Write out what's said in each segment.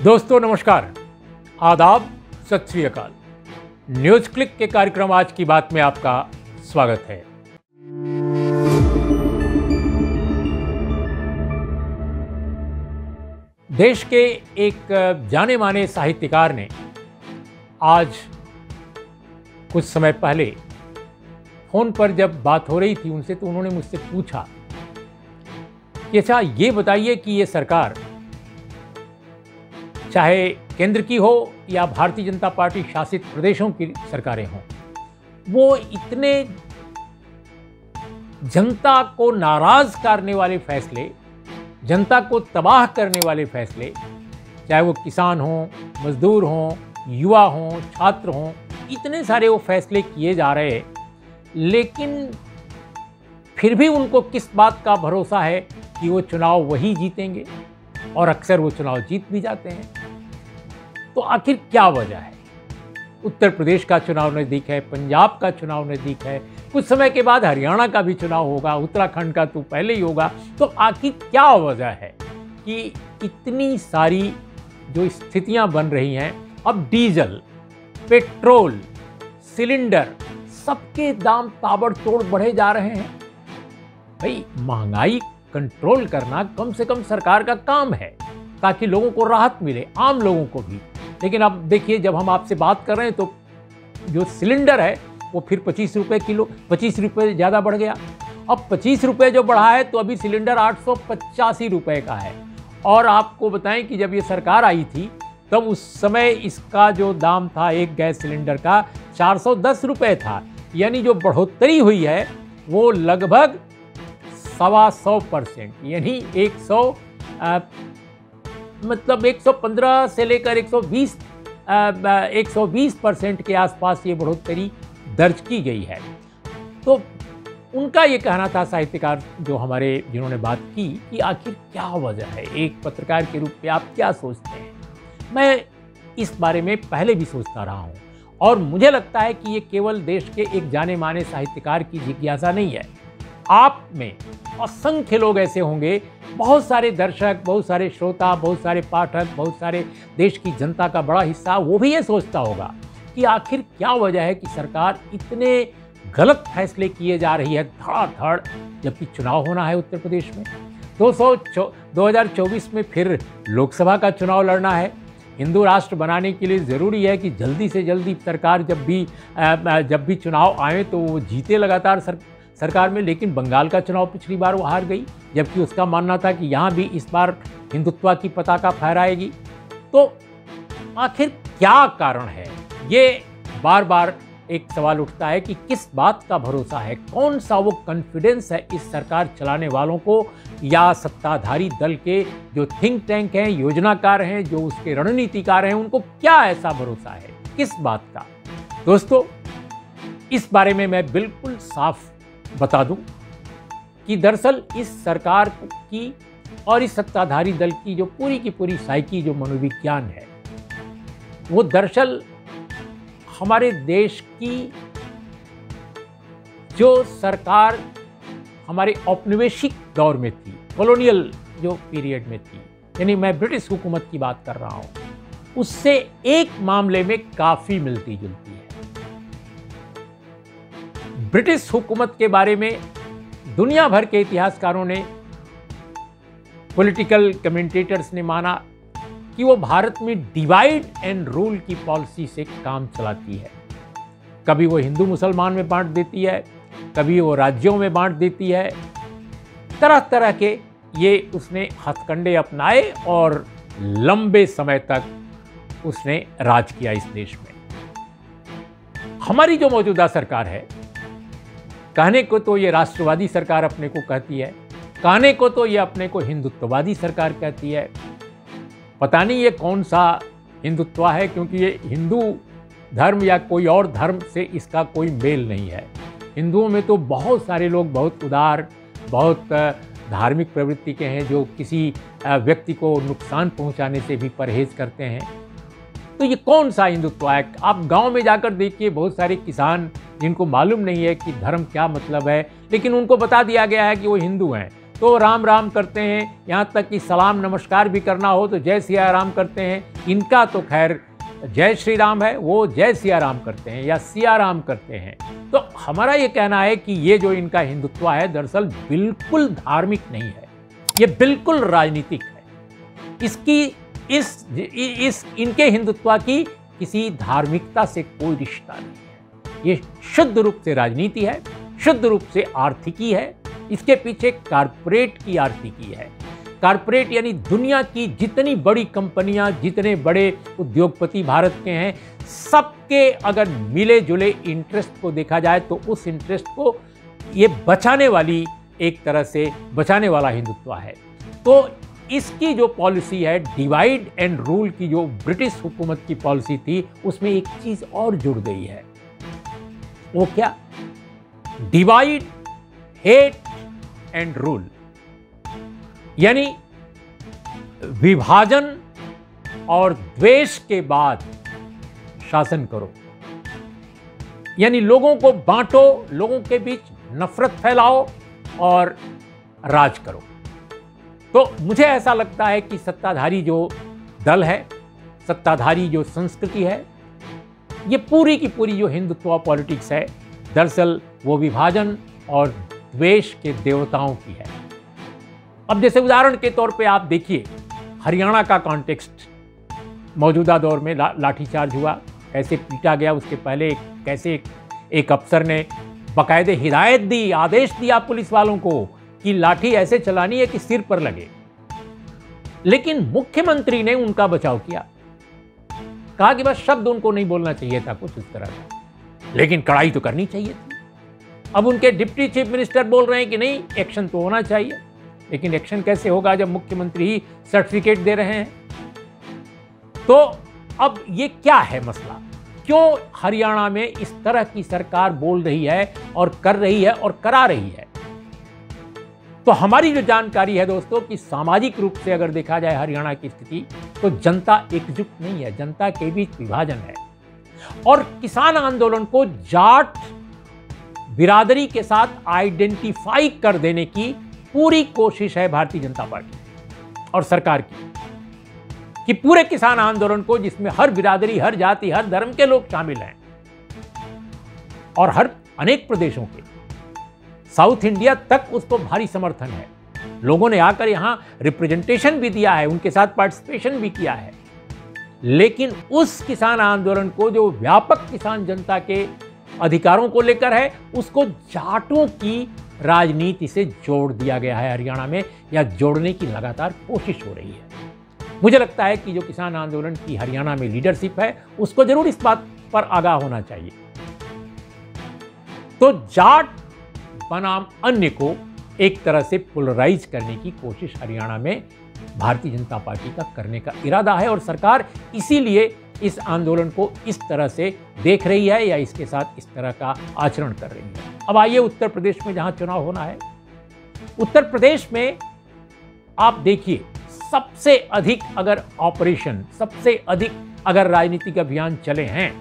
दोस्तों नमस्कार, आदाब, सत श्री अकाल। न्यूज क्लिक के कार्यक्रम आज की बात में आपका स्वागत है। देश के एक जाने माने साहित्यकार ने आज कुछ समय पहले फोन पर जब बात हो रही थी उनसे, तो उन्होंने मुझसे पूछा कि अच्छा ये बताइए कि ये सरकार चाहे केंद्र की हो या भारतीय जनता पार्टी शासित प्रदेशों की सरकारें हों, वो इतने जनता को नाराज करने वाले फैसले, जनता को तबाह करने वाले फैसले, चाहे वो किसान हों, मजदूर हों, युवा हों, छात्र हों, इतने सारे वो फैसले किए जा रहे हैं, लेकिन फिर भी उनको किस बात का भरोसा है कि वो चुनाव वही जीतेंगे, और अक्सर वो चुनाव जीत भी जाते हैं। तो आखिर क्या वजह है? उत्तर प्रदेश का चुनाव नज़दीक है, पंजाब का चुनाव नज़दीक है, कुछ समय के बाद हरियाणा का भी चुनाव होगा, उत्तराखंड का तो पहले ही होगा। तो आखिर क्या वजह है कि इतनी सारी जो स्थितियां बन रही हैं? अब डीजल, पेट्रोल, सिलेंडर, सबके दाम ताबड़तोड़ बढ़े जा रहे हैं। भाई, महंगाई कंट्रोल करना कम से कम सरकार का काम है, ताकि लोगों को राहत मिले, आम लोगों को भी। लेकिन अब देखिए, जब हम आपसे बात कर रहे हैं तो जो सिलेंडर है वो फिर 25 रुपये किलो, 25 रुपये ज़्यादा बढ़ गया। अब 25 रुपये जो बढ़ा है तो अभी सिलेंडर 885 रुपये का है। और आपको बताएं कि जब ये सरकार आई थी तब उस समय इसका जो दाम था एक गैस सिलेंडर का 410 रुपये था। यानी जो बढ़ोतरी हुई है वो लगभग 125%, यानी 115 से लेकर 120% के आसपास ये बढ़ोतरी दर्ज की गई है। तो उनका ये कहना था, साहित्यकार जो हमारे जिन्होंने बात की, कि आखिर क्या वजह है, एक पत्रकार के रूप में आप क्या सोचते हैं? मैं इस बारे में पहले भी सोचता रहा हूँ, और मुझे लगता है कि ये केवल देश के एक जाने माने साहित्यकार की जिज्ञासा नहीं है। आप में असंख्य लोग ऐसे होंगे, बहुत सारे दर्शक, बहुत सारे श्रोता, बहुत सारे पाठक, बहुत सारे देश की जनता का बड़ा हिस्सा, वो भी ये सोचता होगा कि आखिर क्या वजह है कि सरकार इतने गलत फैसले किए जा रही है धड़ाधड़, जबकि चुनाव होना है उत्तर प्रदेश में। 2024 में फिर लोकसभा का चुनाव लड़ना है। हिंदू राष्ट्र बनाने के लिए ज़रूरी है कि जल्दी से जल्दी सरकार जब भी चुनाव आए तो वो जीते लगातार सरकार में। लेकिन बंगाल का चुनाव पिछली बार वो हार गई, जबकि उसका मानना था कि यहाँ भी इस बार हिंदुत्व की पताका फहराएगी। तो आखिर क्या कारण है? ये बार बार एक सवाल उठता है कि किस बात का भरोसा है, कौन सा वो कॉन्फिडेंस है इस सरकार चलाने वालों को, या सत्ताधारी दल के जो थिंक टैंक हैं, योजनाकार हैं, जो उसके रणनीतिकार हैं, उनको क्या ऐसा भरोसा है, किस बात का? दोस्तों, इस बारे में मैं बिल्कुल साफ बता दूं कि दरअसल इस सरकार की और इस सत्ताधारी दल की जो पूरी की पूरी साइकी, जो मनोविज्ञान है, वो दरअसल हमारे देश की जो सरकार हमारे औपनिवेशिक दौर में थी, कॉलोनियल जो पीरियड में थी, यानी मैं ब्रिटिश हुकूमत की बात कर रहा हूं, उससे एक मामले में काफी मिलती जुलती है। ब्रिटिश हुकूमत के बारे में दुनिया भर के इतिहासकारों ने, पॉलिटिकल कमेंटेटर्स ने माना कि वो भारत में डिवाइड एंड रूल की पॉलिसी से काम चलाती है। कभी वो हिंदू मुसलमान में बांट देती है, कभी वो राज्यों में बांट देती है। तरह तरह के ये उसने हथकंडे अपनाए और लंबे समय तक उसने राज किया इस देश में। हमारी जो मौजूदा सरकार है, कहने को तो ये राष्ट्रवादी सरकार अपने को कहती है, कहने को तो ये अपने को हिंदुत्ववादी सरकार कहती है। पता नहीं ये कौन सा हिंदुत्व है, क्योंकि ये हिंदू धर्म या कोई और धर्म से इसका कोई मेल नहीं है। हिंदुओं में तो बहुत सारे लोग बहुत उदार, बहुत धार्मिक प्रवृत्ति के हैं, जो किसी व्यक्ति को नुकसान पहुंचाने से भी परहेज करते हैं। तो ये कौन सा हिंदुत्व है? आप गांव में जाकर देखिए, बहुत सारे किसान जिनको मालूम नहीं है कि धर्म क्या मतलब है, लेकिन उनको बता दिया गया है कि वो हिंदू हैं, तो राम राम करते हैं, यहाँ तक कि सलाम नमस्कार भी करना हो तो जय सिया राम करते हैं। इनका तो खैर जय श्री राम है, वो जय सिया राम करते हैं या सिया राम करते हैं। तो हमारा ये कहना है कि ये जो इनका हिंदुत्व है दरअसल बिल्कुल धार्मिक नहीं है, ये बिल्कुल राजनीतिक है। इसकी इस इनके हिंदुत्व की किसी धार्मिकता से कोई रिश्ता नहीं है। ये शुद्ध रूप से राजनीति है, शुद्ध रूप से आर्थिकी है। इसके पीछे कारपोरेट की आर्थिकी है। कारपोरेट यानी दुनिया की जितनी बड़ी कंपनियां, जितने बड़े उद्योगपति भारत के हैं, सबके अगर मिले जुले इंटरेस्ट को देखा जाए तो उस इंटरेस्ट को ये बचाने वाली, एक तरह से बचाने वाला हिंदुत्व है। तो इसकी जो पॉलिसी है डिवाइड एंड रूल की, जो ब्रिटिश हुकूमत की पॉलिसी थी, उसमें एक चीज और जुड़ गई है। वो क्या? डिवाइड, हेट एंड रूल, यानी विभाजन और द्वेष के बाद शासन करो, यानी लोगों को बांटो, लोगों के बीच नफरत फैलाओ और राज करो। तो मुझे ऐसा लगता है कि सत्ताधारी जो दल है, सत्ताधारी जो संस्कृति है, ये पूरी की पूरी जो हिंदुत्व पॉलिटिक्स है, दरअसल वो विभाजन और द्वेष के देवताओं की है। अब जैसे उदाहरण के तौर पे आप देखिए हरियाणा का कॉन्टेक्स्ट, मौजूदा दौर में लाठीचार्ज हुआ, कैसे पीटा गया। उसके पहले कैसे एक अफसर ने बाकायदे हिदायत दी, आदेश दिया पुलिस वालों को कि लाठी ऐसे चलानी है कि सिर पर लगे, लेकिन मुख्यमंत्री ने उनका बचाव किया, कहा कि बस शब्द उनको नहीं बोलना चाहिए था, कुछ इस तरह का, लेकिन कड़ाई तो करनी चाहिए थी। अब उनके डिप्टी चीफ मिनिस्टर बोल रहे हैं कि नहीं, एक्शन तो होना चाहिए, लेकिन एक्शन कैसे होगा जब मुख्यमंत्री ही सर्टिफिकेट दे रहे हैं। तो अब ये क्या है मसला? क्यों हरियाणा में इस तरह की सरकार बोल रही है और कर रही है और करा रही है? तो हमारी जो जानकारी है दोस्तों कि सामाजिक रूप से अगर देखा जाए हरियाणा की स्थिति, तो जनता एकजुट नहीं है, जनता के बीच विभाजन है। और किसान आंदोलन को जाट बिरादरी के साथ आइडेंटिफाई कर देने की पूरी कोशिश है भारतीय जनता पार्टी और सरकार की, कि पूरे किसान आंदोलन को, जिसमें हर बिरादरी, हर जाति, हर धर्म के लोग शामिल हैं और हर अनेक प्रदेशों के, साउथ इंडिया तक उसको भारी समर्थन है। लोगों ने आकर यहां रिप्रेजेंटेशन भी दिया है, उनके साथ पार्टिसिपेशन भी किया है। लेकिन उस किसान आंदोलन को, जो व्यापक किसान जनता के अधिकारों को लेकर है, उसको जाटों की राजनीति से जोड़ दिया गया है हरियाणा में, या जोड़ने की लगातार कोशिश हो रही है। मुझे लगता है कि जो किसान आंदोलन की हरियाणा में लीडरशिप है, उसको जरूर इस बात पर आगाह होना चाहिए। तो जाट बनाम अन्य को एक तरह से पोलराइज करने की कोशिश हरियाणा में भारतीय जनता पार्टी का करने का इरादा है, और सरकार इसीलिए इस आंदोलन को इस तरह से देख रही है या इसके साथ इस तरह का आचरण कर रही है। अब आइए उत्तर प्रदेश में, जहां चुनाव होना है। उत्तर प्रदेश में आप देखिए, सबसे अधिक अगर ऑपरेशन, सबसे अधिक अगर राजनीतिक अभियान चले हैं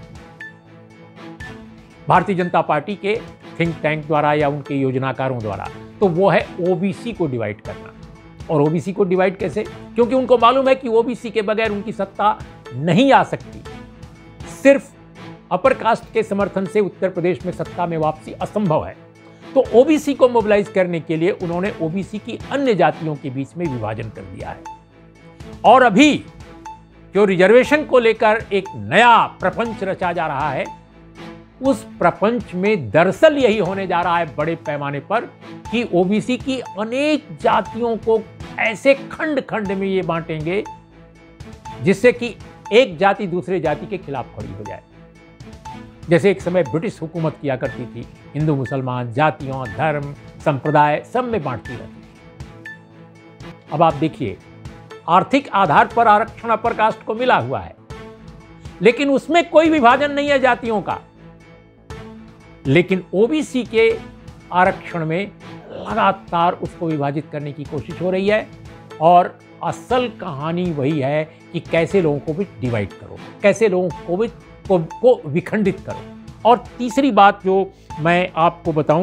भारतीय जनता पार्टी के थिंक टैंक द्वारा या उनके योजनाकारों द्वारा, तो वो है ओबीसी को डिवाइड करना। और ओबीसी को डिवाइड कैसे? क्योंकि उनको मालूम है कि ओबीसी के बगैर उनकी सत्ता नहीं आ सकती। सिर्फ अपर कास्ट के समर्थन से उत्तर प्रदेश में सत्ता में वापसी असंभव है। तो ओबीसी को मोबिलाइज करने के लिए उन्होंने ओबीसी की अन्य जातियों के बीच में विभाजन कर दिया है। और अभी जो रिजर्वेशन को लेकर एक नया प्रपंच रचा जा रहा है, उस प्रपंच में दरअसल यही होने जा रहा है बड़े पैमाने पर कि ओबीसी की अनेक जातियों को ऐसे खंड खंड में ये बांटेंगे जिससे कि एक जाति दूसरे जाति के खिलाफ खड़ी हो जाए। जैसे एक समय ब्रिटिश हुकूमत किया करती थी, हिंदू मुसलमान, जातियों, धर्म, संप्रदाय सब में बांटती रहती। अब आप देखिए, आर्थिक आधार पर आरक्षण अपर कास्ट को मिला हुआ है, लेकिन उसमें कोई विभाजन नहीं है जातियों का। लेकिन ओबीसी के आरक्षण में लगातार उसको विभाजित करने की कोशिश हो रही है। और असल कहानी वही है कि कैसे लोगों को भी डिवाइड करो, कैसे लोगों को भी को विखंडित करो। और तीसरी बात जो मैं आपको बताऊं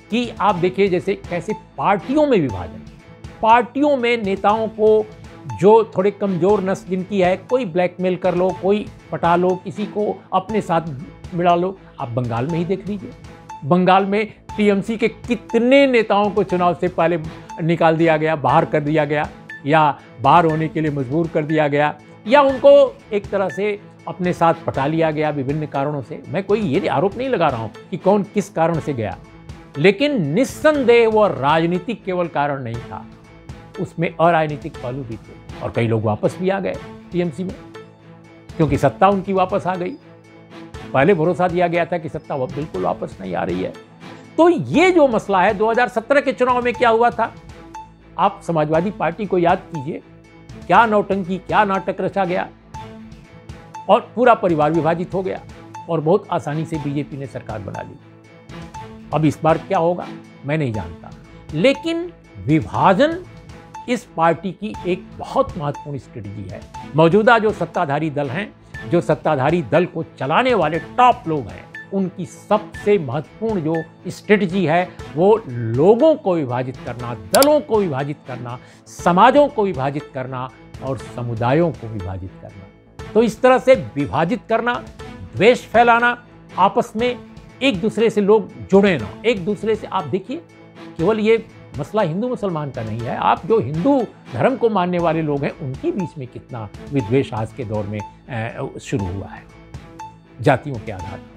कि आप देखिए जैसे कैसे पार्टियों में विभाजन, पार्टियों में नेताओं को जो थोड़े कमज़ोर नस्ल जिनकी है, कोई ब्लैकमेल कर लो, कोई पटा लो, किसी को अपने साथ मिला लो। आप बंगाल में ही देख लीजिए, बंगाल में टीएमसी के कितने नेताओं को चुनाव से पहले निकाल दिया गया, बाहर कर दिया गया, या बाहर होने के लिए मजबूर कर दिया गया, या उनको एक तरह से अपने साथ पटा लिया गया विभिन्न कारणों से। मैं कोई ये आरोप नहीं लगा रहा हूँ कि कौन किस कारण से गया, लेकिन निस्संदेह वो राजनीतिक केवल कारण नहीं था, उसमें अराजनीतिक पहलू भी थे। और कई लोग वापस भी आ गए टीएमसी में, क्योंकि सत्ता उनकी वापस आ गई। पहले भरोसा दिया गया था कि सत्ता वो बिल्कुल वापस नहीं आ रही है। तो ये जो मसला है, 2017 के चुनाव में क्या हुआ था, आप समाजवादी पार्टी को याद कीजिए, क्या नौटंकी, क्या नाटक रचा गया, और पूरा परिवार विभाजित हो गया और बहुत आसानी से बीजेपी ने सरकार बना ली। अब इस बार क्या होगा मैं नहीं जानता, लेकिन विभाजन इस पार्टी की एक बहुत महत्वपूर्ण स्ट्रेटजी है। मौजूदा जो सत्ताधारी दल हैं, जो सत्ताधारी दल को चलाने वाले टॉप लोग हैं, उनकी सबसे महत्वपूर्ण जो स्ट्रेटजी है वो लोगों को विभाजित करना, दलों को विभाजित करना, समाजों को विभाजित करना और समुदायों को विभाजित करना। तो इस तरह से विभाजित करना, द्वेष फैलाना, आपस में एक दूसरे से लोग जुड़े ना, एक दूसरे से। आप देखिए केवल ये मसला हिंदू मुसलमान का नहीं है, आप जो हिंदू धर्म को मानने वाले लोग हैं उनके बीच में कितना विद्वेष आज के दौर में शुरू हुआ है जातियों के आधार पर।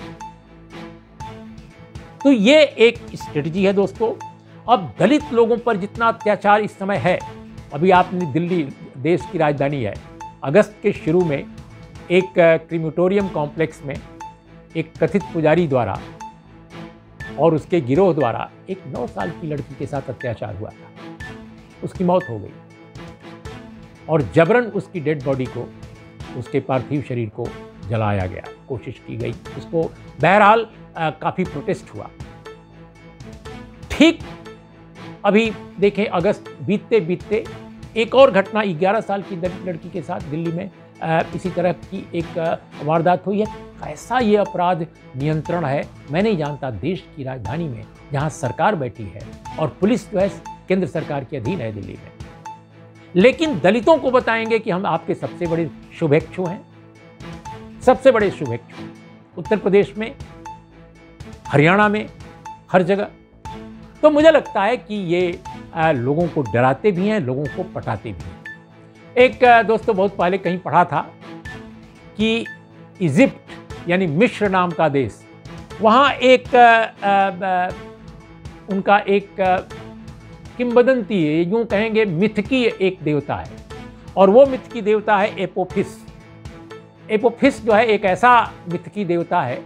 तो ये एक स्ट्रेटजी है दोस्तों। अब दलित लोगों पर जितना अत्याचार इस समय है, अभी आपने दिल्ली देश की राजधानी है, अगस्त के शुरू में एक क्रीमेटोरियम कॉम्प्लेक्स में एक कथित पुजारी द्वारा और उसके गिरोह द्वारा एक 9 साल की लड़की के साथ अत्याचार हुआ था। उसकी मौत हो गई और जबरन उसकी डेड बॉडी को, उसके पार्थिव शरीर को जलाया गया, कोशिश की गई उसको। बहरहाल काफ़ी प्रोटेस्ट हुआ। ठीक अभी देखें, अगस्त बीतते बीतते एक और घटना 11 साल की लड़की के साथ दिल्ली में इसी तरह की एक वारदात हुई है। कैसा ये अपराध नियंत्रण है मैं नहीं जानता देश की राजधानी में, जहां सरकार बैठी है और पुलिस जो है केंद्र सरकार के अधीन है दिल्ली में। लेकिन दलितों को बताएंगे कि हम आपके सबसे बड़े शुभेच्छु हैं, सबसे बड़े शुभेच्छु उत्तर प्रदेश में, हरियाणा में, हर जगह। तो मुझे लगता है कि ये लोगों को डराते भी हैं, लोगों को पटाते भी हैं। एक दोस्तों बहुत पहले कहीं पढ़ा था कि इजिप्ट यानी मिस्र नाम का देश, वहाँ एक उनका एक किंवदंती है, यूँ कहेंगे मिथ की एक देवता है, और वो मिथ की देवता है एपोफिस। एपोफिस जो है एक ऐसा मिथ की देवता है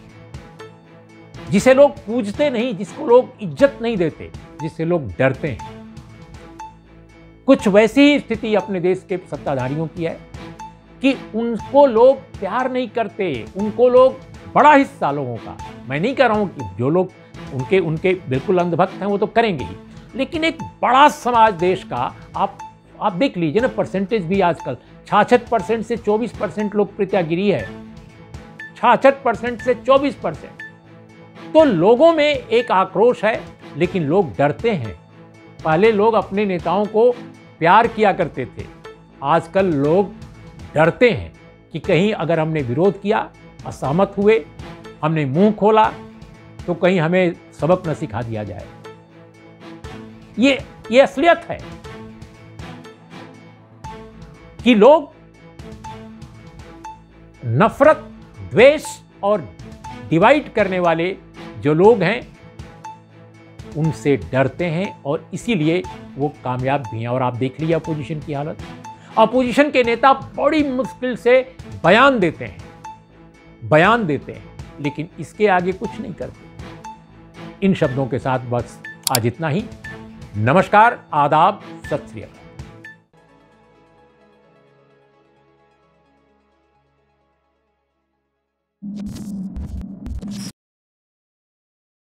जिसे लोग पूजते नहीं, जिसको लोग इज्जत नहीं देते, जिससे लोग डरते हैं। कुछ वैसी ही स्थिति अपने देश के सत्ताधारियों की है कि उनको लोग प्यार नहीं करते, उनको लोग, बड़ा हिस्सा लोगों का, मैं नहीं कह रहा हूं कि जो लोग उनके बिल्कुल अंधभक्त हैं वो तो करेंगे ही, लेकिन एक बड़ा समाज देश का आप देख लीजिए ना, परसेंटेज भी आजकल 66% से 24% लोकप्रियतागिरी है, 66% से 24%। तो लोगों में एक आक्रोश है, लेकिन लोग डरते हैं। पहले लोग अपने नेताओं को प्यार किया करते थे, आजकल लोग डरते हैं कि कहीं अगर हमने विरोध किया, असहमत हुए, हमने मुंह खोला, तो कहीं हमें सबक न सिखा दिया जाए। ये असलियत है कि लोग नफरत, द्वेष और डिवाइड करने वाले जो लोग हैं उनसे डरते हैं, और इसीलिए वो कामयाब भी हैं। और आप देख लीजिए अपोजिशन की हालत, अपोजिशन के नेता बड़ी मुश्किल से बयान देते हैं, लेकिन इसके आगे कुछ नहीं करते। इन शब्दों के साथ बस आज इतना ही। नमस्कार, आदाब, सत श्री अकाल।